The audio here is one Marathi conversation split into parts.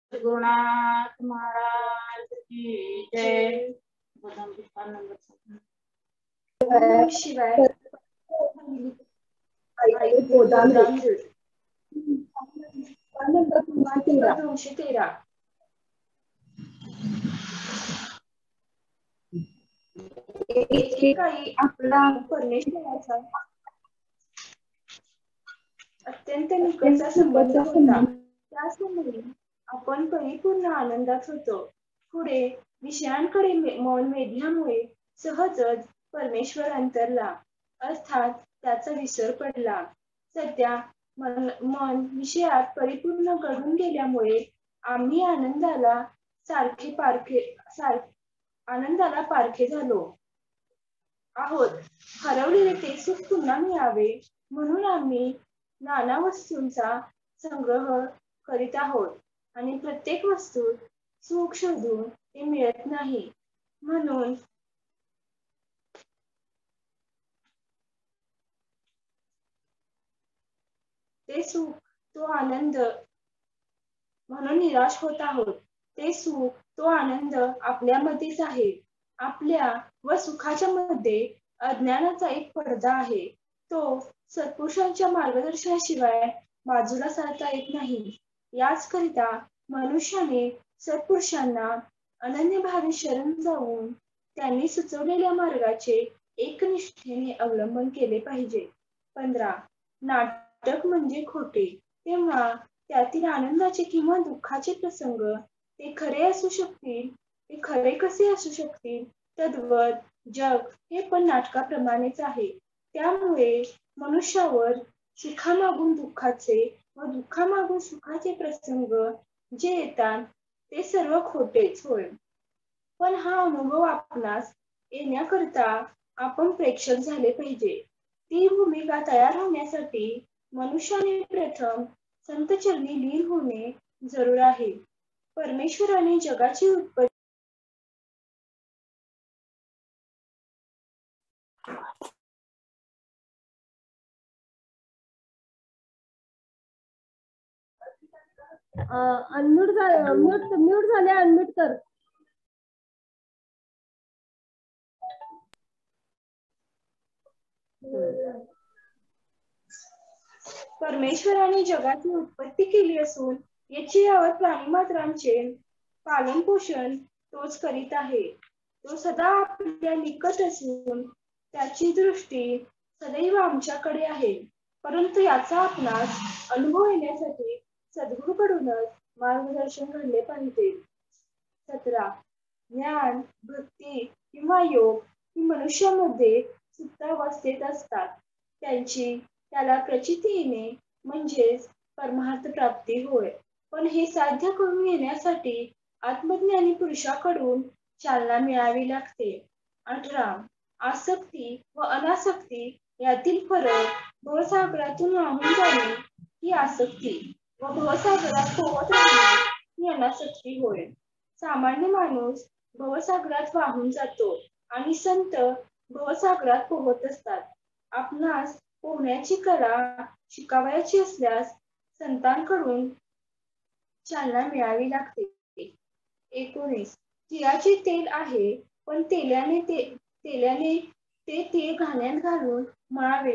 गुरुनाथ महाराज की जय। शिवाय एकेकाळी आपला परमेश्वराचा अत्यंत निकटचा संबंध होता. त्याचमुळे आपण परिपूर्ण आनंदात होतो. पुढे विषयांकडे मन वेधल्यामुळे सहजच परमेश्वर अंतरला, अर्थात त्याचा विसर पडला. सध्या मन विषयात परिपूर्ण घडून गेल्यामुळे आम्ही आनंदाला पारखे झालो आहोत. हरवलेले ते सुख पुन्हा मिळावे म्हणून आम्ही नाना वस्तूंचा संग्रह करीत आहोत आणि प्रत्येक वस्तू सुख शोधून ते मिळत नाही. म्हणून ते सुख तो आनंद म्हणून निराश होत आहोत. ते सुख तो आनंद आपल्यामध्येच आहे. आपल्या व सुखाच्या मध्ये अज्ञानाचा एक पडदा आहे. तो सत्पुरुषांच्या मार्गदर्शनाशिवाय बाजूला सारता येत नाही. याचकरिता मनुष्याने सत्पुरुषांना अनन्यभावे शरण जाऊन त्यांनी सुचवलेल्या मार्गाचे एकनिष्ठेने अवलंबन केले पाहिजे. 15. नाटक म्हणजे खोटे, तेव्हा त्यातील आनंदाचे किंवा दुःखाचे प्रसंग ते खरे असू शकतील. ते खरे कसे असू शकतील? तद्वत जग हे पण नाटकाप्रमाणेच आहे. त्यामुळे मनुष्यावर सुखामागून दुःखाचे व दुःखामागून सुखाचे प्रसंग जे येतात ते सर्व खोटेच होय. पण हा अनुभव आपणास येण्याकरता आपण प्रेक्षक झाले पाहिजे. ती भूमिका तयार होण्यासाठी मनुष्याने प्रथम संतचरणी लीन होणे जरूर आहे. परमेश्वराने जगाची उत्पत्ती म्यूट झाले, अनम्यूट कर. परमेश्वराने जगाची उत्पत्ती केली असून याची यावत प्राणीमात्रांचे पालन पोषण तोच करीत आहे. तो सदा आपल्या निकट असून त्याची दृष्टी सदैव आमच्याकडे आहे. परंतु याचा आपणास अनुभव येण्यासाठी सद्गुरूकडूनच मार्गदर्शन घडले पाहिजे. 17. ज्ञान, भक्ती किंवा योग ही मनुष्यामध्ये सुप्तावस्थेत असतात. त्याला प्रचिती येणे म्हणजेच परमार्थ प्राप्ती होय. पण हे साध्य करून येण्यासाठी आत्मज्ञानी पुरुषाकडून चालना मिळावी लागते. 18. आसक्ती व अनासक्ती यातील फरक. भवसागरातून वाहून जाणे ही आसक्ती व भवसागरात पोहत राहणे ही अनासक्ती होय. सामान्य माणूस भवसागरात वाहून जातो आणि संत भवसागरात पोहत असतात. आपणास पोहण्याची कला शिकावयाची असल्यास संतांकडून चालना मिळावी लागते. 19. तिळाचे तेल आहे, पण तेल्याने ते तीळ घाण्यात घालून मळावे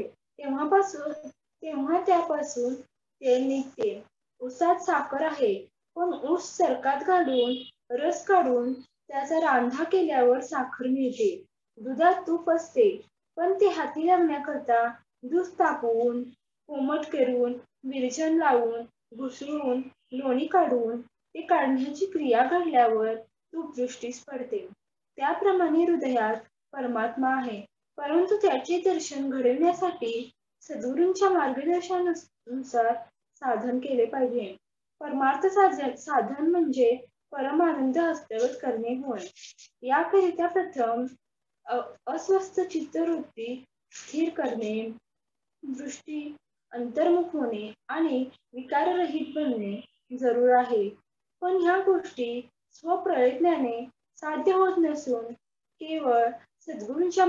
तेव्हा त्यापासून तेल निघते. ऊसात साखर आहे, पण ऊस सरकात घालून रस काढून त्याचा रांधा केल्यावर साखर मिळते. दुधात तूप असते, पण ते हाती लागण्याकरता दूध तापवून, कोमट करून, विरजण लावून, घुसळून, लोणी काढून ते काढण्याची क्रिया घडल्यावर तूप दृष्टीस पडते. त्याप्रमाणे हृदयात परमात्मा आहे, परंतु त्याचे दर्शन घडविण्यासाठी सद्गुरूंच्या मार्गदर्शनानुसार साधन केले पाहिजे. परमार्थ साधन म्हणजे परमानंद हस्तगत करणे होय. याकरिता प्रथम अस्वस्थ चित्तवृत्ती स्थिर करणे, दृष्टी अंतर्मुख होणे आणि विकाररहित बनणे जरूर आहे. पण ह्या गोष्टी स्वप्रयत्नाने साध्य होत नसून केवळ सद्गुरूंच्या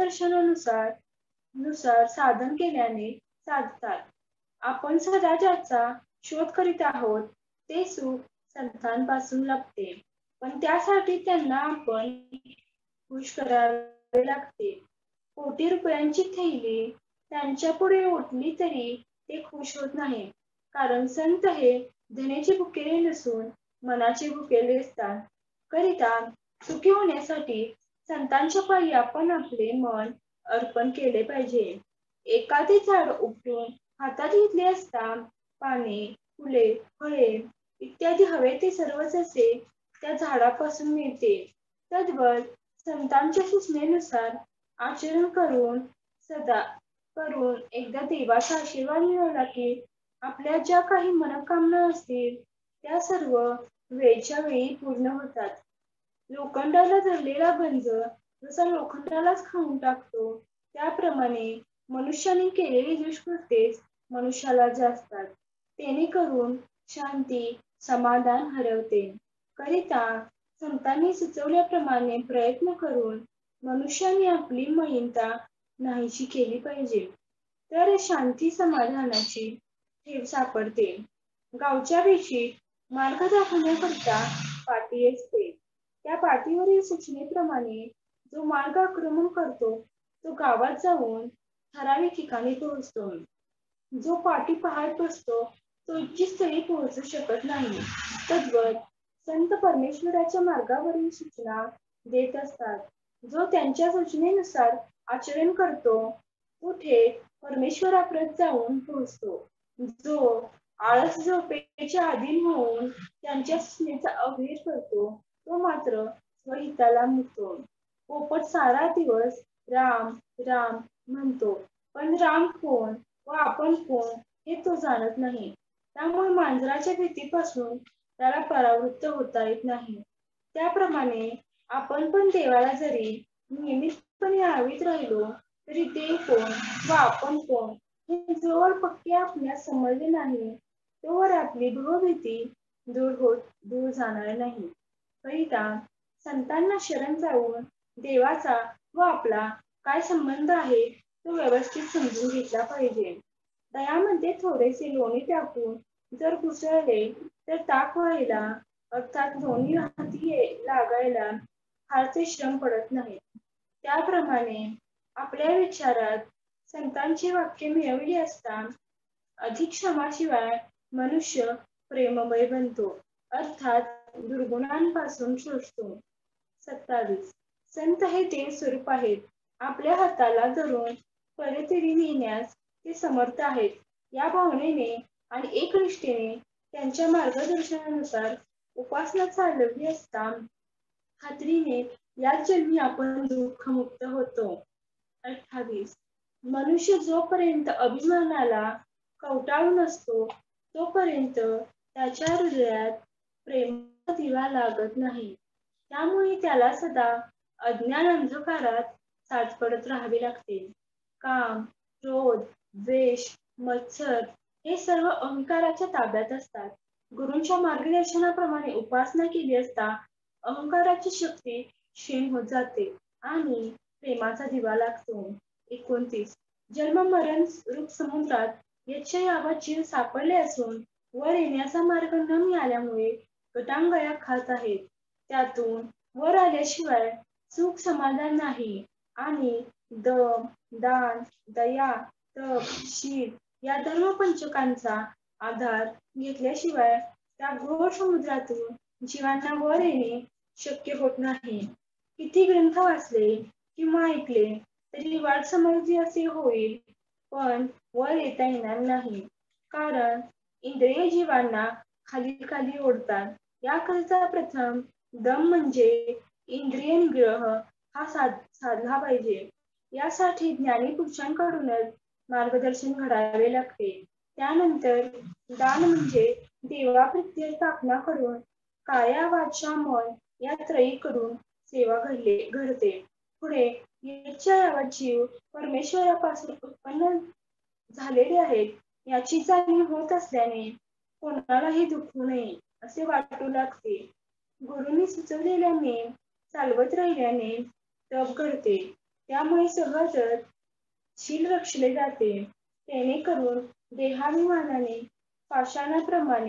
मार्गदर्शनानुसार साधन केल्याने साधतात. आपण सदा ज्याचा शोध करीत आहोत ते सुख संतांपासून लपते, पण त्यासाठी त्यांना आपण खुश करावे लागते. कोटी रुपयांची थैली त्यांच्या पुढे ओढली तरी ते खुश होत नाही, कारण संत हे धनाचे भुकेले नसून मनाचे भुकेले असतात. करिता सुखी होण्यासाठी संतांच्या पायी आपण आपले मन अर्पण केले पाहिजे. एखादे झाड उपटून हातात घेतले असता पाने, फुले, फळे इत्यादी हवे ते सर्वच असे त्या झाडापासून मिळते. तद्वत संतांच्या सूचनेनुसार आचरण करून एकदा देवाचा आशीर्वाद मिळवला की आपल्या ज्या काही मनोकामना असतील त्या सर्व वेळच्या वेळी पूर्ण होतात. लोखंडाला धरलेला गंज जसा लोखंडालाच खाऊन टाकतो, त्याप्रमाणे मनुष्याने केलेली दुष्कृत्येच मनुष्याला जास्तात. तेणे करून शांती, समाधान हरवते. करिता संतांनी सुचवल्याप्रमाणे प्रयत्न करून मनुष्याने आपली मलिनता नाहीशी केली पाहिजे, तर शांती समाधानाची ठेव सापडते. गावच्या वेशीत मार्ग दाखवण्याकरता पाटी असते. त्या पाटीवरील सूचनेप्रमाणे जो मार्ग अक्रमण करतो तो गावात जाऊन ठराविक ठिकाणी पोहोचतो. जो पाटी पाहत बसतो तो इच्छित स्थळी पोहोचू शकत नाही. तद्वत संत परमेश्वराच्या मार्गावरील सूचना देत असतात. जो त्यांच्या सूचनेनुसार आचरण करतो तो थेट परमेश्वराप्रत जाऊन पोहोचतो. जो आळस झोपेच्या अधीन होऊन त्यांच्या सूचनेचा अवहेर करतो तो मात्र स्वहिताला मुकतो. पोपट सारा दिवस राम राम म्हणतो, पण राम कोण व आपण कोण हे तो जाणत नाही. त्यामुळे मांजराच्या भीतीपासून त्याला परावृत्त होता येत नाही. त्याप्रमाणे आपण पण देवाला जरी नियमितपणे आळवीत राहिलो तरी देव कोण व आपण कोण हे जोवर पक्के आपल्यास समजले नाही तोवर आपली भवभीती दूर जाणार नाही. करिता संतांना शरण जाऊन देवाचा व आपला काय संबंध आहे तो व्यवस्थित समजून घेतला पाहिजे. दह्यामध्ये थोडेसे लोणी टाकून जर घुसळले तर ताक व्हायला अर्थात लोणी हाती लागायला फारसे श्रम पडत नाहीत. त्याप्रमाणे आपल्या विचारात संतांची वाक्य मिळवली असता अधिक श्रमाशिवाय मनुष्य प्रेममय बनतो, अर्थात दुर्गुणांपासून शोषतो. 27. संत हे देव स्वरूप आहेत. आपल्या हाताला धरून परीतरी नेण्यास ते समर्थ आहेत. या भावनेने आणि एकनिष्ठेने त्यांच्या मार्गदर्शनानुसार उपासना चालवली असता खात्रीने याच जन्मी आपण दुःखमुक्त होतो. 28. मनुष्य जोपर्यंत अभिमानाला कवटाळून असतो तोपर्यंत त्याच्या हृदयात प्रेमाचा दिवा लागत नाही. त्यामुळे त्याला सदा अज्ञान अंधकारात साचपडत राहावे लागते. काम, क्रोध, द्वेष, मत्सर हे सर्व अहंकाराच्या ताब्यात असतात. गुरूंच्या मार्गदर्शनाप्रमाणे उपासना केली असता अहंकाराची शक्ती क्षीण होत जाते आणि प्रेमाचा दिवा लागतो. 29. जन्म मरण रूप समुद्रात यच्चयावत जीव सापडले असून वर येण्याचा मार्ग न मिळाल्यामुळे गटांगळ्या खात आहेत. त्यातून वर आल्याशिवाय सुख समाधान नाही आणि दम, दान, दया, तप, शील या धर्मपंचकांचा आधार घेतल्याशिवाय त्या घोर समुद्रातून जीवांना वर येणे शक्य होत नाही. किती ग्रंथ वाचले किंवा ऐकले तरी वाट समजली असे होईल, पण वर येता येणार नाही, कारण इंद्रिय जीवांना खाली खाली ओढतात. याकरिता प्रथम दम म्हणजे इंद्रिय निग्रह हा साधला पाहिजे. यासाठी ज्ञानी पुरुषांकडूनच मार्गदर्शन घडावे लागते. त्यानंतर दान म्हणजे देवाप्रती स्थापना करून काया वाचा मन या त्रयी करून सेवा घडते. पुढे यच्चयावत जीव परमेश्वरापासून उत्पन्न झालेले आहेत याची जाणीव होत असल्याने कोणालाही दुखू नये असे वाटू लागते. गुरूंनी सुचवलेल्या नेम चालवत राहिल्याने तप घडते. त्यामुळे सहजच शील रक्षले जाते. तेणे करून देहाभिमानाने पाषाणाप्रमाणे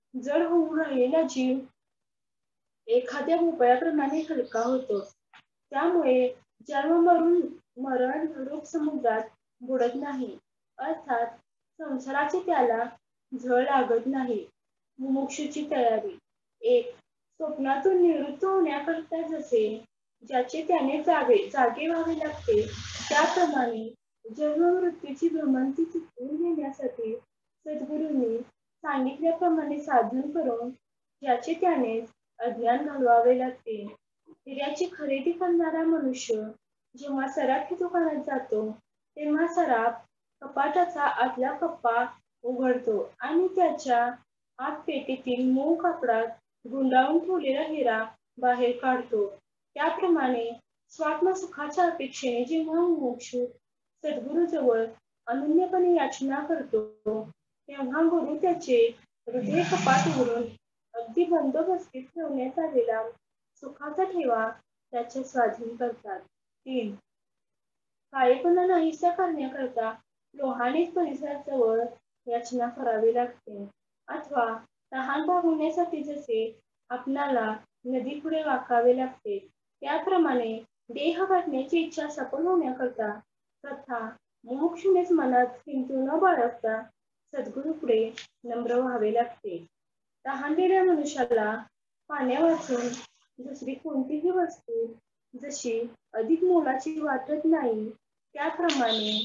जड होऊन राहिलेला जीव एखाद्या भोपळ्याप्रमाणे हलका होतो. त्यामुळे जन्म मरण रूप समुद्रात बुडत नाही. अर्थात संसाराची त्याला झळ लागत नाही. मुमुक्षूची तयारी 1. स्वप्नातून निवृत्त होण्याकरिता जसे ज्याचे त्याने जागे व्हावे लागते, त्याप्रमाणे जन्म मृत्यूची भ्रमंती चुकवून घेण्यासाठी सद्गुरूंनी सांगितल्याप्रमाणे साधन करून ज्याचे त्याने अज्ञान घालवावे लागते. हिऱ्याची खरेदी करणारा मनुष्य जेव्हा सराफी दुकानात जातो, तेव्हा सराफ कपाटाचा आतला कप्पा उघडतो आणि त्याच्या आत पेटीतील मऊ कापडात गुंडाळून ठेवलेला हिरा बाहेर काढतो. त्याप्रमाणे स्वात्मसुखाच्या अपेक्षेने जेव्हा मुमुक्षू सद्गुरूजवळ अनन्यपणे याचना करतो, तेव्हा गुरु त्याचे हृदय कपाट उघडून अगदी बंदोबस्तीत ठेवण्यात आलेला सुखाचा ठेवा त्याच्या स्वाधीन करतात. 3. काळेपणा नाहीसा करण्याकरता लोहानेच परिसराजवळ याचना करावी लागते. अथवा तहान भागवण्यासाठी जसे आपणाला नदीपुढे वाकावे लागते, त्याप्रमाणे देह वाटण्याची इच्छा सफल होण्याकरता तथा मुमुक्षुनेच मनात किंतु न बाळगता सद्गुरूपुढे नम्र व्हावे लागते. तहानलेल्या मनुष्याला पाण्यावाचून दुसरी कोणतीही वस्तू जशी अधिक मोलाची वाटत नाही, त्याप्रमाणे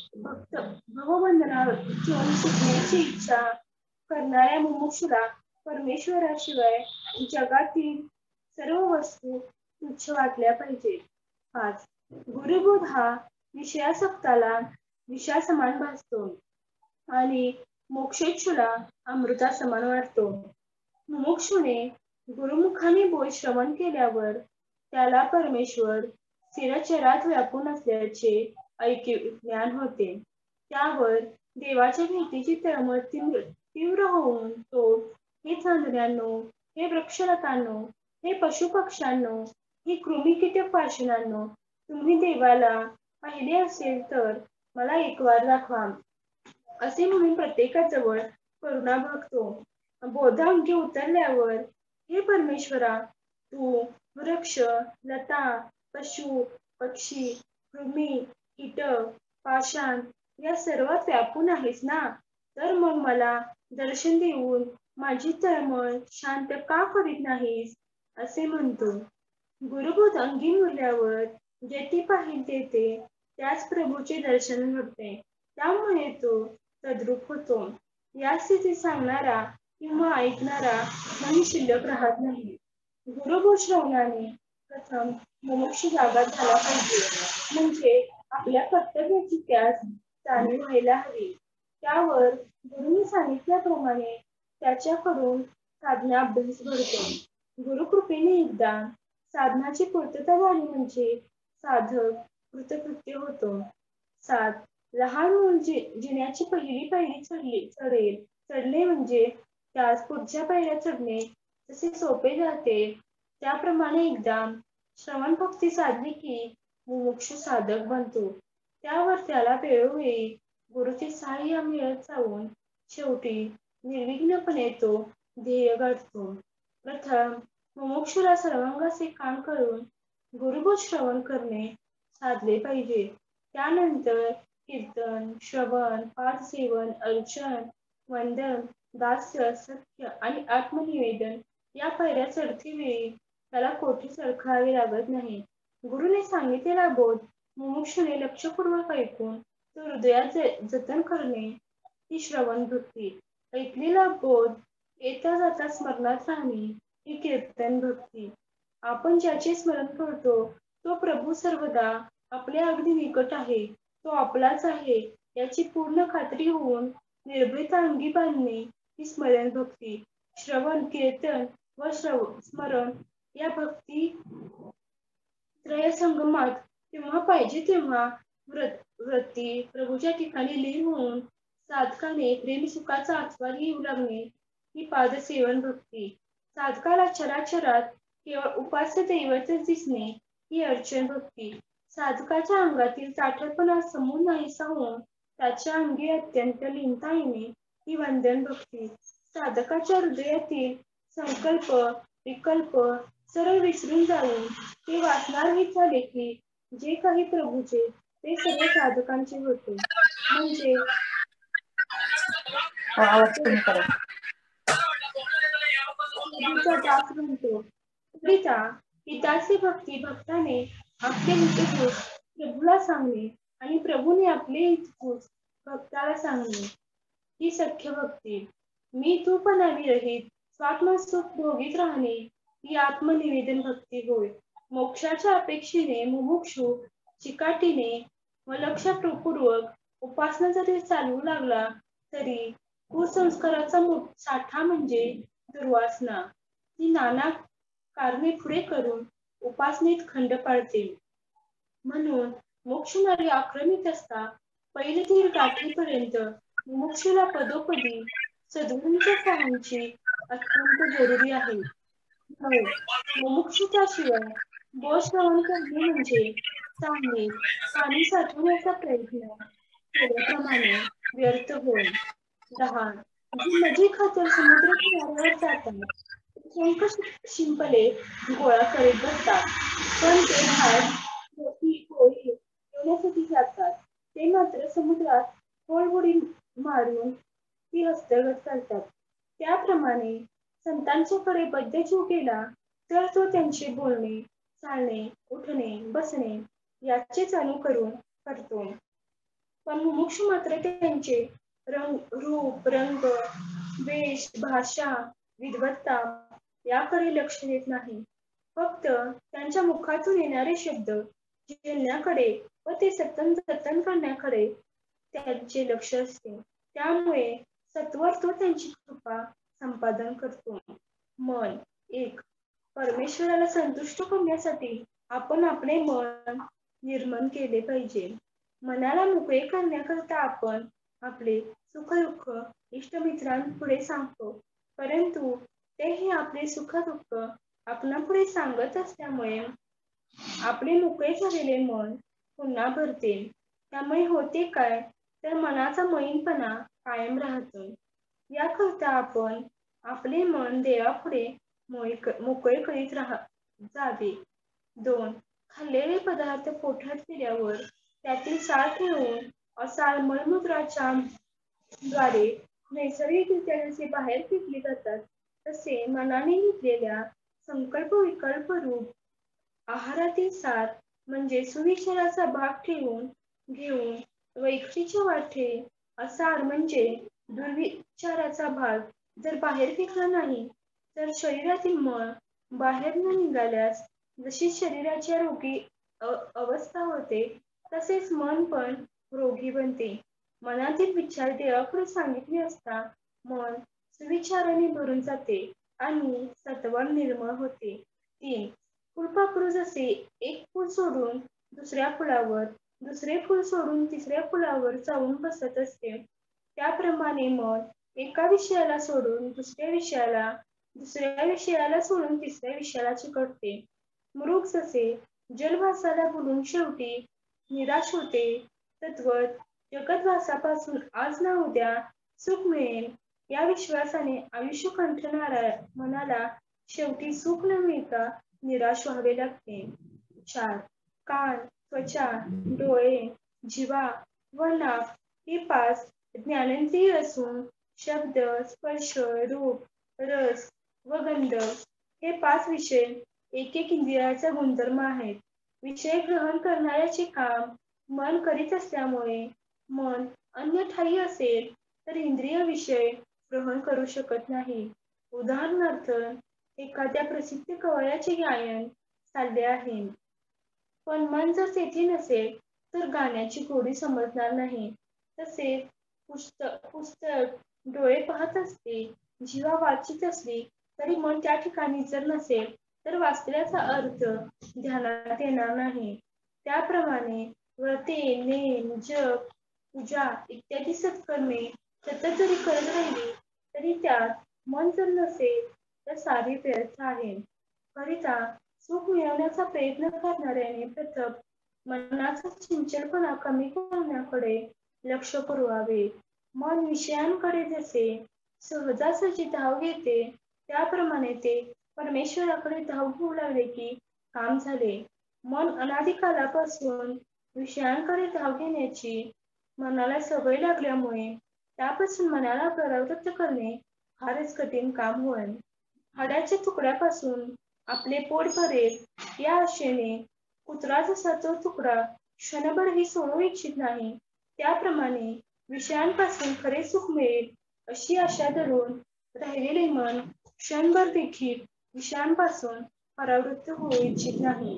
भवबंधनातून सुटण्याची इच्छा करणाऱ्या मुमुक्षूला परमेश्वराशिवाय जगातील सर्व वस्तू तुच्छ वाटल्या पाहिजे. 5. गुरुबोध हा विषयासक्ताला विषासमान भासतो आणि मोक्षेच्छूला अमृता समान वाटतो. मुमुक्षूने गुरुमुखाने बोध श्रवण केल्यावर त्याला परमेश्वर स्थिरचरात व्यापून असल्याचे ऐक्य ज्ञान होते. त्यावर देवाच्या भीतीची तळमळ तीव्र होऊन तो, हे चांदण्यांनो, हे वृक्षलतांनो, हे पशुपक्ष्यांनो, हे कृमी-कीटक पाषाणांनो, तुम्ही देवाला पाहिले असेल तर मला एक वार दाखवा, असे म्हणून प्रत्येकाजवळ करुणा भागतो. बोधांगी उतरल्यावर, हे परमेश्वरा, तू वृक्ष, लता, पशु, पक्षी, कृमी, कीटक, पाषाण या सर्वात व्यापून आहेस ना, तर मग मला दर्शन देऊन माझी तळमळ शांत का करीत नाहीस, असे म्हणतो. गुरुबोध अंगी मुरल्यावर जेथे पाहिल तेथे त्याच प्रभूचे दर्शन घडते. त्यामुळे तो तद्रूप होतो. या स्थितीत सांगणारा किंवा ऐकणारा नाही शिल्लक राहत नाही. गुरुबोध श्रवणाने प्रथम मुमुक्षू जागा झाला पाहिजे, म्हणजे आपल्या कर्तव्याची त्यास जाणीव व्हायला हवी. त्यावर गुरुंनी सांगितल्याप्रमाणे त्याच्याकडून साधना अभ्यास घडतो. गुरुकृपेने एकदा साधनाची पूर्तता झाली म्हणजे साधक कृतकृत्य होतो. 7. लहान मूल जिन्याची पहिली पायरी चढले म्हणजे त्यास पुढच्या पायऱ्या चढणे जसे सोपे जाते, त्याप्रमाणे एकदा श्रवण भक्ती साधली की मुमुक्षू साधक बनतो. त्यावर त्याला वेळोवेळी गुरुचे सहाय्य मिळत जाऊन शेवटी निर्विघ्नपणे तो ध्येय गाठतो. प्रथम मुमुक्षूला सर्वांगाचे काम करून गुरुबोध श्रवण करणे साधले पाहिजे. त्यानंतर कीर्तन, श्रवण, पाठसेवन, अर्चन, वंदन, दास्य, सत्य आणि आत्मनिवेदन या पायऱ्या चढतेवेळी त्याला कोठे सरकावे लागत नाही. गुरुने सांगितलेला बोध मुमुक्षूने लक्षपूर्वक ऐकून तो हृदयात जतन करणे ही श्रवण भक्ती. ऐकलेला बोध येता जाता स्मरणात राहणे ही कीर्तन भक्ती. आपण ज्याचे स्मरण करतो तो प्रभू सर्वदा आपल्या अगदी निकट आहे, तो आपलाच आहे याची पूर्ण खात्री होऊन निर्भयता अंगी बांधणे ही स्मरण भक्ती. श्रवण, कीर्तन व स्मरण या भक्ती त्रयसंगमात तेव्हा पाहिजे तेव्हा वृत्ती प्रभूच्या ठिकाणी लीन होऊन साधकाने प्रेमसुखाचा आस्वाद घेऊ लागणे ही पादसेवन भक्ती. साधकाला चराचरात केवळ उपास्य दैवतच दिसणे ही अर्चन भक्ती. साधकाच्या अंगातील ताठरपणा समूळ नाहीसा होऊन त्याच्या अंगी अत्यंत लीनता येणे ही वंदन भक्ती. साधकाच्या हृदयातील संकल्प विकल्प सरळ विसरून जाऊन ते वाचनारहित झाले की जे काही प्रभूचे ते सर्व साधकांचे होते. म्हणजे आवाज कमी करा. प्रभूचा दास म्हणतो. करिता हिताची भक्ती भक्ताने आपले हितगुज प्रभूला सांगणे आणि प्रभूने आपले हितगुज भक्ताला सांगणे ही सख्य भक्ती. मी तूपणा विरहित स्वात्मसुख भोगीत राहणे ही आत्मनिवेदन भक्ती होय. मोक्षाच्या अपेक्षेने मुमुक्षु चिकाटीने व लक्षपूर्वक उपासना जरी चालवू लागला तरी कुसंस्काराचा साठा म्हणजे दुर्वासना. ती नाना कारणे पुढे करून उपासनेत खंड पाडते. म्हणून मोक्षमार्गी आक्रमित असता पहिले तीर गाठेपर्यंत मुमुक्षूला पदोपदी सद्गुरूंच्या सहाय्याची अत्यंत जरुरी आहे. मुमुक्षू त्याशिवाय बोध श्रवण करणे म्हणजे चांगले पाणी साठवण्याचा प्रयत्न केल्याप्रमाणे व्यर्थ होय. 10. जी नदी खातर समुद्र किनाऱ्यावर जातात शंख शिंपले गोळा करीत बसतात, पण ते भात पोळी येण्यासाठी जातात. ते मात्र समुद्रात खोल मारून ती हस्तगत करतात. त्याप्रमाणे संतांच्याकडे बद्धजीव गेला तर तो त्यांचे बोलणे चालणे उठणे बसणे याचेच अनुकरण करतो. पण मुमुक्षू मात्र त्यांचे रूप रंग वेश भाषा विद्वत्ता याकडे लक्ष देत नाही. फक्त त्यांच्या मुखातून येणारे शब्द जिरण्याकडे व ते जतन करण्याकडे त्यांचे लक्ष असते. त्यामुळे सत्वर तो त्यांची कृपा संपादन करतो. मन 1. परमेश्वराला संतुष्ट करण्यासाठी आपण आपले मन निर्मळ केले पाहिजे. मनाला मोकळे करण्याकरता आपण आपले सुख-दुःख इष्टमित्रांपुढे सांगतो, परंतु तेही आपले सुख-दुःख आपणापुढे सांगत असल्यामुळे आपले मोकळे झालेले मन पुन्हा भरते. त्यामुळे होते काय तर मनाचा मलिनपणा कायम राहतो. याकरता आपण आपले मन देवापुढे मोकळे करीत जावे. 2. खाल्लेले पदार्थ पोटात गेल्यावर त्यातील साल ठेवून असाल मलमूत्राच्या द्वारे नैसर्गिकरित्या जसे बाहेर फेकले जातात तसे मनाने घेतलेल्या संकल्प विकल्प रूप आहारातील सार म्हणजे सुविचाराचा भाग ठेवून घेऊन वैखरीच्या वाटे असार म्हणजे दुर्विचाराचा भाग जर बाहेर फेकला नाही तर शरीरातील मळ बाहेर न निघाल्यास जशी शरीराच्या रोगी अवस्था होते तसेच मन पण रोगी बनते. मनातील विचार देवापुढे सांगितले असता मन सुविचाराने भरून जाते आणि सत्वर निर्मळ होते. 3. फुलपाखरू जसे एक फूल सोडून दुसऱ्या फुलावर दुसरे फूल सोडून तिसऱ्या फुलावर जाऊन बसत असते त्याप्रमाणे मन एका विषयाला सोडून दुसऱ्या विषयाला दुसऱ्या विषयाला सोडून तिसऱ्या विषयाला चिकटते. मृग जसे जलभासाला बोलून शेवटी निराश होते तद्वत जगद्भासापासून आज ना उद्या सुख मिळेल या विश्वासाने आयुष्य कंठणाऱ्या मनाला शेवटी सुख न मिळता निराश व्हावे लागते. 4. कान त्वचा डोळे जिव्हा व नाक ही 5 ज्ञानेंद्रिये असून शब्द स्पर्श रूप रस व गंध हे 5 विषय एक इंद्रियाचा गुणधर्म आहेत. विषय ग्रहण करण्याचे काम मन करीत असल्यामुळे मन अन्य ठायी असेल तर इंद्रिय विषय ग्रहण करू शकत नाही. उदाहरणार्थ एखाद्या प्रसिद्ध कवयाचे गायन चालले आहे पण मन जर तेथे नसेल तर गाण्याची गोडी समजणार नाही. तसेच पुस्तक डोळे पाहत असते जिव्हा वाचित असली तरी मन त्या ठिकाणी जर नसेल तर वाचल्याचा अर्थ ध्यानात येणार नाही. त्याप्रमाणे व्रते नेम जप पूजा इत्यादी सत्कर्मे सतत जरी करत राहिली तरी त्यात मन जर नसेल तर सारी व्यर्थ आहे. करिता सुख मिळवण्याचा प्रयत्न करणाऱ्याने प्रथम मनाचा चंचलपणा कमी करण्याकडे लक्ष पुरवावे. मन विषयांकडे जसे सहजासहजी धाव घेते त्याप्रमाणे ते परमेश्वराकडे धाव घेऊ लागले की काम झाले. मन अनादिकालापासून विषयांकडे धाव घेण्याची मनाला सवय लागल्यामुळे त्यापासून मनाला परावृत्त करणे फारच कठीण काम होय. हाडाच्या तुकड्यापासून आपले पोट भरेल या आशेने कुत्रा जसा तो तुकडा क्षणभरही सोडू इच्छित नाही, त्याप्रमाणे विषयांपासून खरे सुख मिळेल अशी आशा धरून राहिलेले मन क्षणभर देखील विषयांपासून परावृत्त होऊ इच्छित नाही.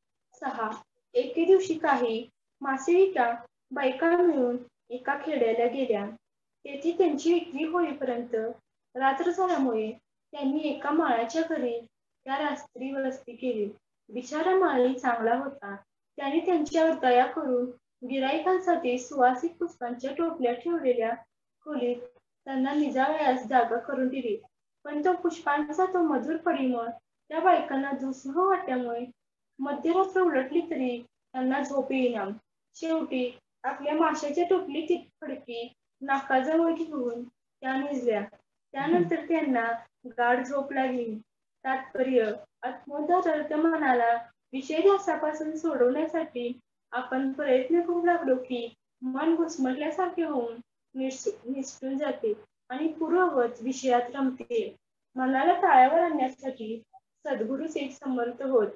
6. एके दिवशी काही मासेविका बायका मिळून एका खेड्याला गेल्या. तेथे त्यांची विक्री होईपर्यंत रात्र झाल्यामुळे त्यांनी एका माळाच्या घरी त्या रात्री वस्ती केली. बिचारा माळी चांगला होता. त्याने त्यांच्यावर दया करून गिराईकांसाठी सुवासिक पुष्पांच्या टोपल्या ठेवलेल्या खोलीत त्यांना निजावयास जागा करून दिली. पण तो पुष्पांचा तो मधुर परिमळ त्या बायकांना दुस्सह वाटल्यामुळे मध्यरात्र उलटली तरी त्यांना झोप येईना. शेवटी आपल्या माशाच्या टोपलीतील फडकी नाकाजवळ घेऊन त्या निजल्या. त्यानंतर त्यांना गाढ झोप लागली. तात्पर्य: आत्मोद्धार मनाला विषय ध्यासापासून सोडवण्यासाठी आपण प्रयत्न करू लागलो की मन घुसमटल्यासारखे होऊन निसटून जाते आणि पूर्ववत विषयात रमते. मनाला ताळ्यावर आणण्यासाठी सद्गुरूच एक समर्थ होत.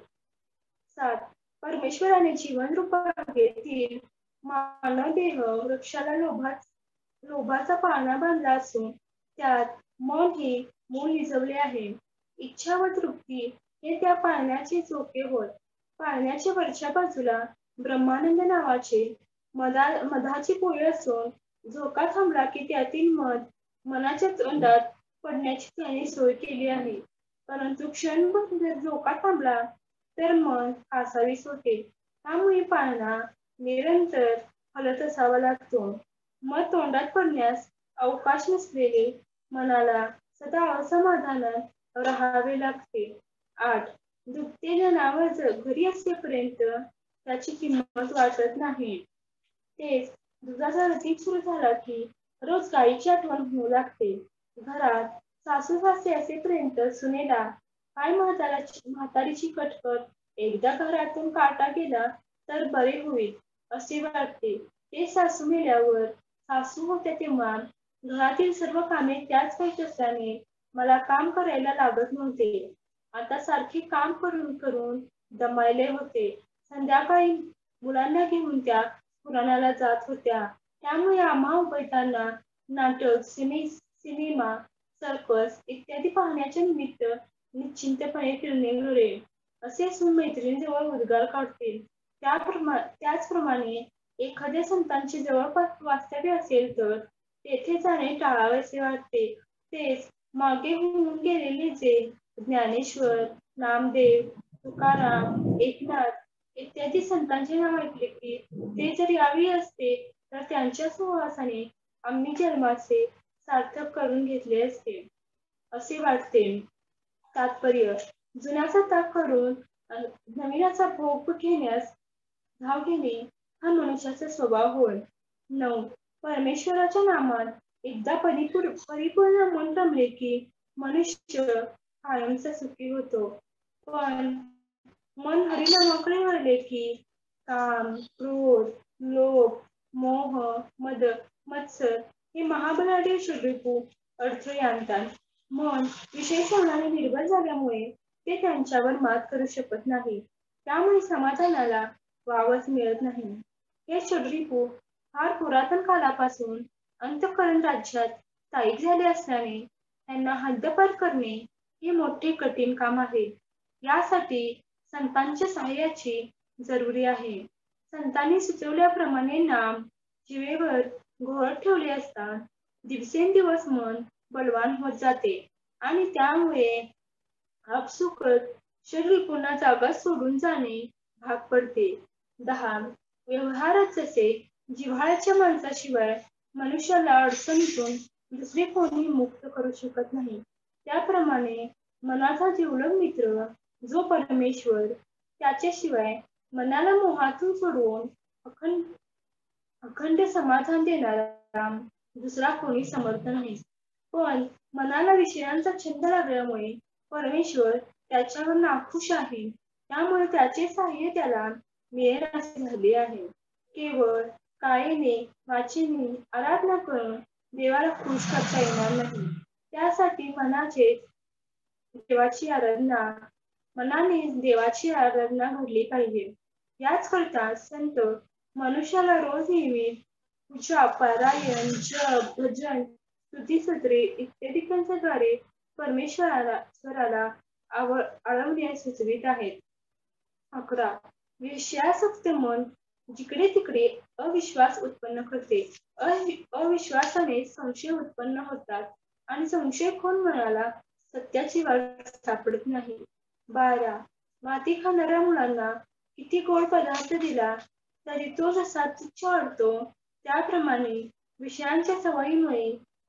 7. परमेश्वराने जीवन रूपातील मानव देह वृक्षाला लोभाचा पाळणा बांधला असून त्यात मन हे मूळ निजवले आहे. इच्छा व तृप्ती हे त्या पाळण्याचे झोके होत. पाळण्याच्या वरच्या बाजूला ब्रह्मानंद नावाचे मधाची पोळी असून झोका थांबला की त्यातील मध मनाच्या तोंडात पडण्याची त्याने सोय केली आहे. परंतु क्षणभर जर झोका थांबला तर मन कासावीस होते. त्यामुळे पाळणा निरंतर हलत असावा लागतो. मध तोंडात पडण्यास अवकाश नसलेले मनाला सदा असमाधानात राहावे लागते. 8. दुभते जनावर घरी असेपर्यंत त्याची किंमत वाटत नाही. तेच दुधाचा रतीब सुरू झाला की रोज गायीची आठवण होऊ लागते. घरात सासू सासरे असेपर्यंत सुनेला काय म्हातारीची कटकट, एकदा घरातून काटा गेला तर बरे होईल असे वाटते. ते सासू मेल्यावर सासू होत्या तेव्हा घरातील सर्व कामे त्याच करीत असल्याने मला काम करायला लागत नव्हते. आता सारखे काम करून करून दमायले होते. संध्याकाळी मुलांना घेऊन त्या पुराणाला जात होत्या. त्यामुळे आम्हा उभयतांना नाटक, सिनेमा, सर्कस इत्यादी पाहण्याच्या निमित्त निश्चिंतपणे फिरणे घडे. असे सून मैत्रिणीजवळ उद्गार काढतील. त्याचप्रमाणे एखाद्या संतांचे जवळपास वास्तव्य असेल तर तेथे जाणे टाळावेसे वाटते. तेच मागे होऊन गेलेले जे ज्ञानेश्वर, नामदेव, तुकाराम, एकनाथ इत्यादी संतांचे नाव ऐकले की ते जर यावी असते तर त्यांच्या सहवासाने आम्ही जन्माचे सार्थक करून घेतले असते असे वाटते. तात्पर्य: जुन्याचा त्याग करून नवीनाचा भोग घेण्यास धाव घेणे हा मनुष्याचा स्वभाव होय. 9. परमेश्वराच्या नामात एकदा परिपूर्ण मन रमले की मनुष्य कायमचा सुखी होतो. पण मन हरिनामाकडे वळले की काम, क्रोध, लोभ, मोह, मद, मत्सर हे महाबलाढ्य षड्रिपू अडथळे आणतात. मन विषय सेवनाने निर्बल झाल्यामुळे ते त्यांच्यावर मात करू शकत नाही. त्यामुळे समाधानाला वावच मिळत नाही. हे षड्रिपू फार पुरातन कालापासून अंतःकरण राज्यात स्थायिक झाले असल्याने त्यांना हद्दपार करणे हे मोठे कठीण काम आहे. यासाठी संतांच्या सहाय्याची जरुरी आहे. संतांनी सुचवल्याप्रमाणे नाम जिभेवर घोळत ठेवले असता दिवसेंदिवस मन बलवान होत जाते आणि त्यामुळे आपसुकच षड्रिपूंना जागा सोडून जाणे भाग पडते. 10. व्यवहारात जसे जिव्हाळ्याच्या माणसाशिवाय मनुष्याला अडचणीतून दुसरे कोणी मुक्त करू शकत नाही, त्याप्रमाणे मनाचा जिवलग मित्र जो परमेश्वर, त्याच्याशिवाय मनाला मोहातून सोडवून अखंड समाधान देणारा दुसरा कोणी समर्थ नाही. पण मनाला विषयांचा छंद लागल्यामुळे परमेश्वर त्याच्यावर नाखुश आहे. त्यामुळे त्याचे सहाय्य त्याला मिळेल असे झाले आहे. केवळ कायेने वाचेने आराधना करून देवाला खुश करता येणार नाही. त्यासाठी मनाने देवाची आराधना घडली पाहिजे. याच करता संत मनुष्याला रोज नेहमी पूजा, पारायण, जप, भजन, स्तुतिस्तोत्रे इत्यादींच्या द्वारे परमेश्वराला आळवण्यास सुचवित आहेत. 11. विषयासक्त मन जिकडे तिकडे अविश्वास उत्पन्न करते. अविश्वासाने संशय उत्पन्न होतात आणि संशयखोर मनाला सत्याची वाट सापडत नाही. 12. माती खाणाऱ्या मुलांना किती गोड पदार्थ दिला तरी तो जसा तुच्छ वाटतो, त्याप्रमाणे विषयांच्या सवयीमुळे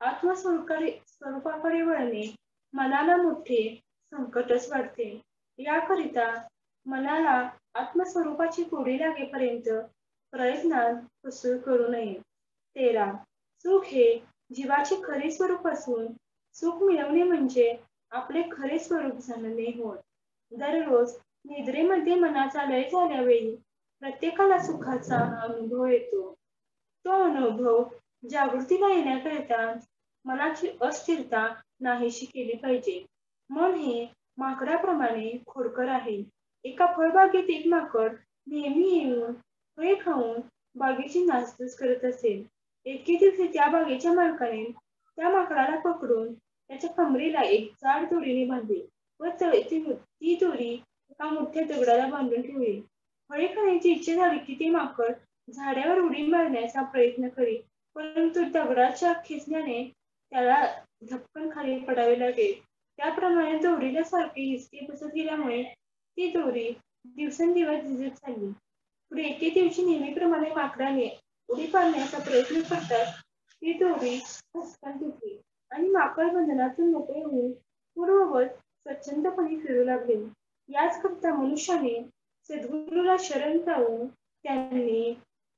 आत्मस्वरूपाकडे वळणे मनाला मोठे संकटच वाटते. याकरिता मनाला आत्मस्वरूपाची गोडी लागेपर्यंत प्रयत्नात कसूर करू नये. 13. सुख हे जीवाचे खरे स्वरूप असून सुख मिळवणे म्हणजे आपले खरे स्वरूप जाणणे होय. दररोज निद्रेमध्ये मनाचा लय झाल्यावेळी प्रत्येकाला सुखाचा अनुभव येतो. तो अनुभव जागृतीला येण्याकरिता मनाची अस्थिरता नाहीशी केली पाहिजे. मन हे माकडाप्रमाणे खोडकर आहे. एका फळबागेत एक माकड नेहमी येऊन फळे खाऊन बागेची नासधूस करत असेल. एके दिवशी त्या बागेच्या मालकाने त्या माकडाला पकडून त्याच्या कमरेला एक जाड दोरीने बांधले व ती दोरी एका मोठ्या दगडाला बांधून ठेवली. फळे खाण्याची इच्छा झाली की ते माकड झाडावर उडी मारण्याचा प्रयत्न करी, परंतु दगडाच्या खेचण्याने त्याला धपकन खाली पडावे लागेल. त्याप्रमाणे दोरीला सारखे हिसके बसत गेल्यामुळे ती दोरी दिवसेंदिवस झिजत चालली. पुढे एके दिवशी नेहमीप्रमाणे माकडाने उडी मारण्याचा प्रयत्न करताच ती दोरी भसकन तुटली आणि माकड बंधनातून मोकळे होऊन पूर्ववत स्वच्छंदपणे फिरू लागले. याच करता मनुष्याने सद्गुरूला शरण जाऊन त्यांनी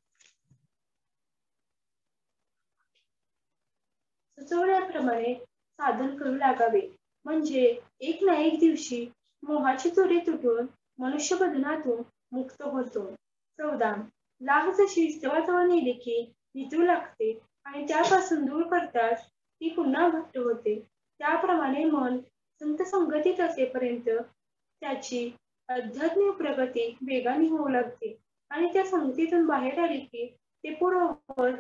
सुचवल्याप्रमाणे साधन करू लागावे. म्हणजे एक ना एक दिवशी मोहाची दोरी तुटून मनुष्य बंधनातून मुक्त होतो. 14. लाख जशी विस्तवाजवळ नेली की निजू लागते आणि त्यापासून दूर करताच ती पुन्हा घट्ट होते, त्याप्रमाणे मन संत संगतीत असेपर्यंत त्याची आध्यात्मिक प्रगती वेगाने होऊ लागते आणि त्या संगतीतून बाहेर आली की ते पूर्ववत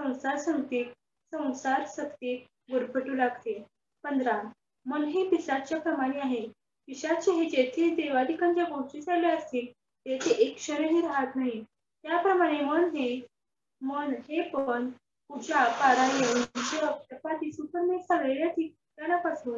संसार सक्तीत गुरफटू लागते. 15. मन हे पिशाच्या प्रमाणे आहे. पिशाच हे जेथे देवादिकांच्या गोष्टी चालल्या असतील तेथे एक क्षणही राहत नाही. त्याप्रमाणे मन हे पण पूजा, पारायण, जप, चपाती, सुकरणे सगळ्या ठिकाणापासून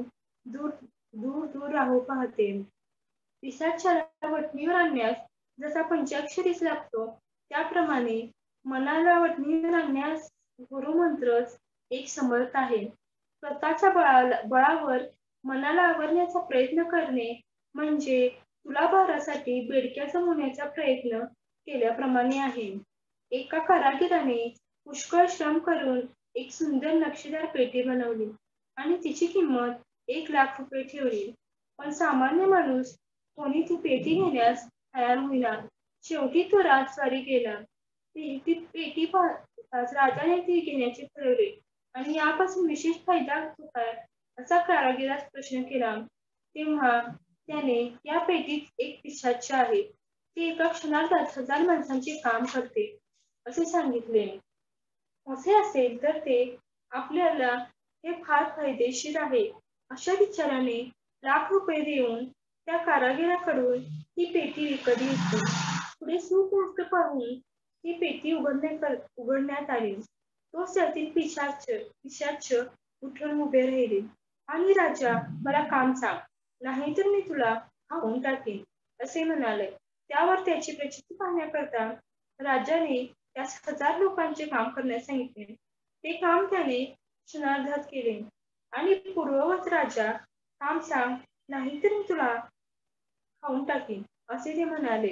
दूर राहू पाहते. पिशाच्याला वठणीवर आणण्यास जसा पंचाक्षरीच लागतो, त्याप्रमाणे मनाला वठणीवर आणण्यास गुरुमंत्रच एक समर्थ आहे. स्वतःच्या बळावर मनाला आवरण्याचा प्रयत्न करणे म्हणजे तुलाभारासाठी बेडक्याचा होण्याचा प्रयत्न केल्याप्रमाणे आहे. एका कारागिराने पुष्कळ श्रम करून एक सुंदर नक्षीदार पेटी बनवली आणि तिची किंमत 1,00,000 रुपये ठेवली. पण सामान्य माणूस कोणी ती पेटी घेण्यास तयार होईना. शेवटी तो राजवारी गेला. ती पेटी पाहताच राजाने ती घेण्याचे ठरवले आणि यापासून विशेष फायदा होतो काय असा कारागिरास प्रश्न केला. तेव्हा त्याने या पेटीत एक पिशाच आहे, ती एका क्षणार्धात 1000 माणसांचे काम करते असे सांगितले. असे असेल तर ते आपल्याला हे फार फायदेशीर आहे. अशा विचाराने 1,00,000 रुपये देऊन त्या कारागिराकडून ही पेटी विकत घेतली. पुढे सुमुहूर्त पाहून ही पेटी उघडण्यात आली. तोच त्यातील पिशाच उठून उभे राहिले आणि राजा, मला काम सांग, नाहीतर मी तुला खाऊन टाकेन असे म्हणाले. त्यावर त्याची प्रचिती पाहण्याकरता राजाने त्यास 1000 लोकांचे काम करण्यास सांगितले. ते काम त्याने क्षणार्धात केले आणि पूर्ववत राजा, काम सांग, नाहीतर मी तुला खाऊन टाकेन असे ते म्हणाले.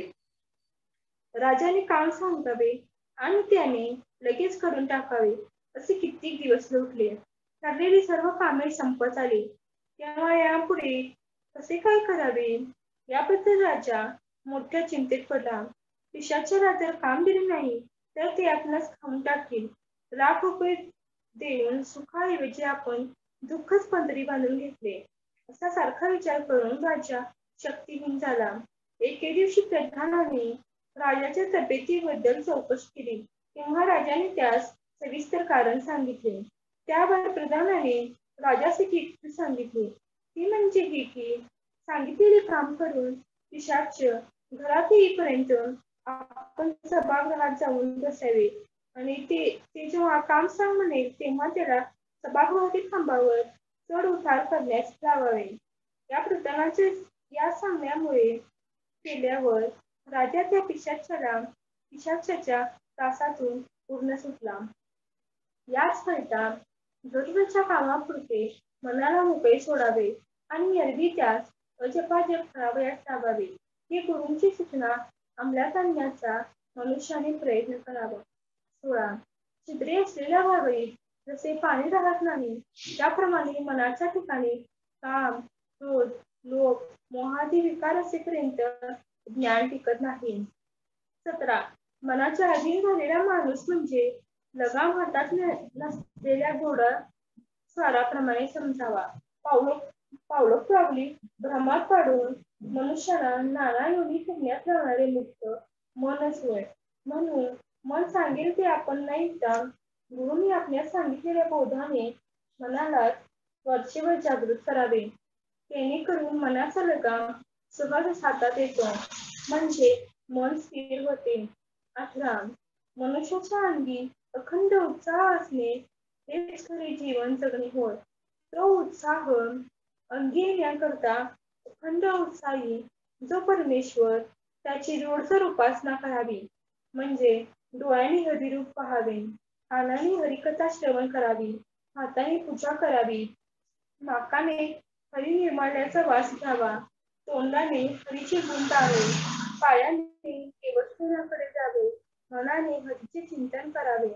राजाने काम सांगावे आणि त्याने लगेच करून टाकावे असे कित्येक दिवस लोटले. ठरलेली सर्व कामे संपत आली. तेव्हा यापुढे कसे काय करावे याबद्दल राजा मोठ्या चिंतेत पडला. पिशाचाला जर काम दिले नाही तर ते आपणास खाऊन टाकील. लाख रुपये देऊन सुखाऐवजी आपण दुःखच पंढरी बांधून घेतले. असा सारखा विचार करून राजा शक्तिहीन झाला. एके दिवशी प्रधानाने राजाच्या तब्येतीबद्दल चौकशी केली. तेव्हा राजाने त्यास सविस्तर कारण सांगितले. त्यावर प्रधानाने राजास एक युक्ती सांगितली. ती म्हणजे ही की सांगितलेले काम करून पिशाच घरात येईपर्यंत आपण सभागृहात जाऊन बसावे आणि ते जेव्हा काम सांग म्हणेल तेव्हा त्याला सभागृहातील खांबावर चढ उतार करण्यास लावावे. या प्रधानाच्या या सांगण्यामुळे केल्यावर राजा त्या पिशाचाच्या त्रासातून पूर्ण सुटला. याचकरिता जरूरच्या कामापुरते मनाला मोकळे सोडावे आणि एरवी त्यास अजपाजप करावयास लावावे. ही गुरूंची सूचना अंमलात आणण्याचा मनुष्याने प्रयत्न करावा. 16. छिद्रे असलेल्या वावरीत जसे पाणी राहत नाही त्याप्रमाणे मनाच्या ठिकाणी काम, क्रोध, लोभ, मोहादी विकार असेपर्यंत ज्ञान टिकत नाही. 17. मनाच्या अधीन झालेला माणूस म्हणजे लगाम हातात नसलेल्या घोडा स्वाराप्रमाणे समजावा. पावलोपावली भ्रमात पाडून मनुष्याला नाना योनी फिरण्यात लावणारे मुक्त मनच होय. म्हणून मन सांगेल ते आपण न ऐकता गुरूंनी आपल्यास सांगितलेल्या बोधाने मनाला वरचेवर जागृत करावे. जेणेकरून मनाचा लगाम सहज हातात येतो म्हणजे मन स्थिर होते. 18. मनुष्याच्या अंगी अखंड उत्साह असणे तेच खरे जीवन जगणे होय. तो उत्साह अंगी येण्याकरता अखंड उत्साही जो परमेश्वर त्याची जोरदार उपासना करावी. म्हणजे डोळ्यांनी हरिरूप पाहावे, कानाने हरिकथा श्रवण करावी, हाताने पूजा करावी, नाकाने हरी निर्माल्याचा वास घ्यावा, तोंडाने हरीचे गुण गावे, पायाने देवस्थानाकडे जावे, मनाने हरीचे चिंतन करावे.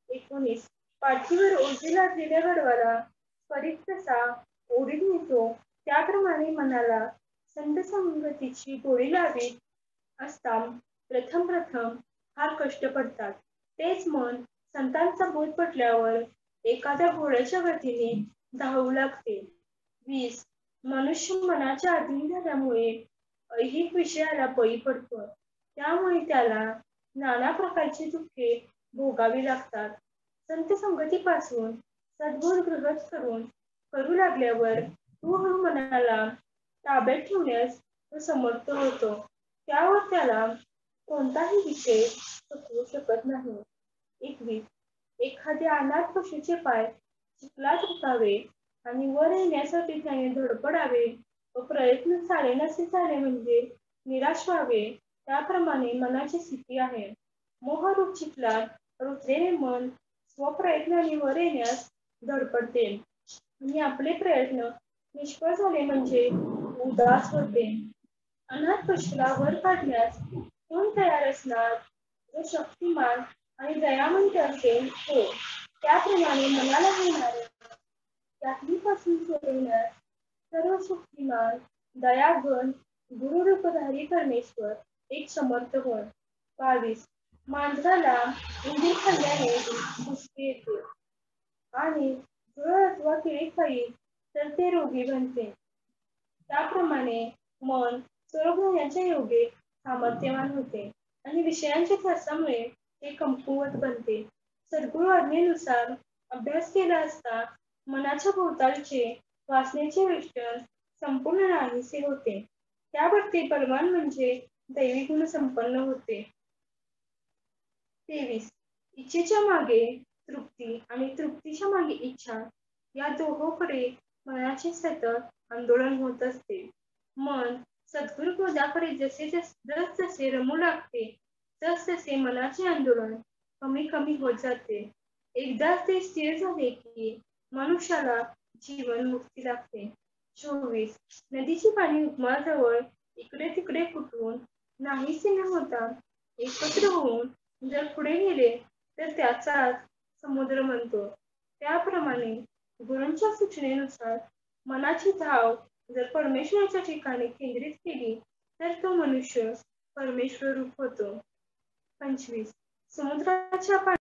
19. पाठीवर ओझे लादलेल्या गडवाला परीत कसा ओढीत नेतो त्याप्रमाणे मनाला संत संगतीची गोडी लावीत असता प्रथम फार कष्ट पडतात. तेच मन संतांचा बोध पटल्यावर एखाद्या घोड्याच्या गतीने धावू लागते. 20. मनुष्य मनाच्या अधीन झाल्यामुळे ऐहिक विषयाला बळी पडतो. त्यामुळे त्याला नाना प्रकारची दुःखे भोगावी लागतात. संत संगतीपासून सद्बोध ग्रहस्थ करू लागल्यावर तो मनाला ताब्यात ठेवण्यास तो समर्थ होतो. त्यावर त्याला कोणताही विषय चुकवू शकत नाही. 21. एखाद्या अनाथ पशूचे पाय चिखलात रुतावे आणि वर येण्यासाठी त्याने धडपडावे व प्रयत्न चालेनासे झाले म्हणजे निराश व्हावे. त्याप्रमाणे मनाची स्थिती आहे. मोहरूप चिखलात रुतलेले मन स्वप्रयत्नाने वर येण्यास धडपडते आणि आपले प्रयत्न निष्फळ झाले म्हणजे उदास होते. अनाथ पशूला वर काढण्यास कोण तयार असणार? जो शक्तिमान आणि दयावंत असेल तो. त्याप्रमाणे मनाला होणाऱ्या यातनीपासून सोडवण्यास सर्व शक्तिमान दयाघन गुरुरूपधारी परमेश्वर एक समर्थ होय. 22. मांजराला उंदीर खाल्ल्याने मुसके येते आणि झुरळ अथवा किडे खाईल तर ते रोगी बनते. त्याप्रमाणे मन सोडवण्याच्या योगे सामर्थ्यवान होते आणि विषयांच्या ध्यासामुळे ते कमकुवत बनते. सद्गुरू आज्ञेनुसार अभ्यास केला असता मनाच्या भोवतालचे वासनेचे वेष्टन संपूर्ण नाहीसे होते. त्यावर ते बलवान म्हणजे दैवी गुण संपन्न होते. 23. इच्छेच्या मागे तृप्ती आणि तृप्तीच्या मागे इच्छा या दोहोकडे मनाचे सतत आंदोलन होत असते. मन सद्गुरु पदाकडे जसे रमू लागते तसतसे मनाचे आंदोलन कमी कमी होत जाते. एकदा ते स्थिर झाले की मनुष्याला जीवन मुक्ती लागते. 24. नदीची पाणी उगमाजवळ इकडे तिकडे फुटून नाहीसे न होता एकत्र होऊन जर पुढे गेले तर त्याचाच समुद्र म्हणतो. त्याप्रमाणे गुरूंच्या सूचनेनुसार मनाची धाव जर परमेश्वराच्या ठिकाणी केंद्रित केली तर तो मनुष्य परमेश्वर रूप होतो. 25. समुद्राच्या